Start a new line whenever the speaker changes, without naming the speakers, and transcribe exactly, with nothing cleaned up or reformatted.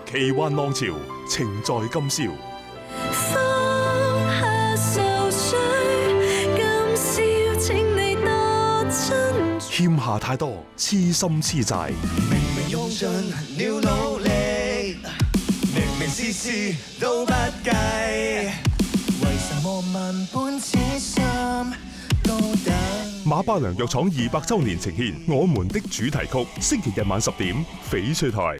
奇幻浪潮，情在今宵。
放下愁緒，今宵請你多珍惜。
欠下太多，痴心痴債。
明明用盡了努力，明明事事都不計，為什麼萬般痴心高等？
馬百良藥廠二百週年呈獻《我們的主題曲》，星期日晚十點，翡翠台。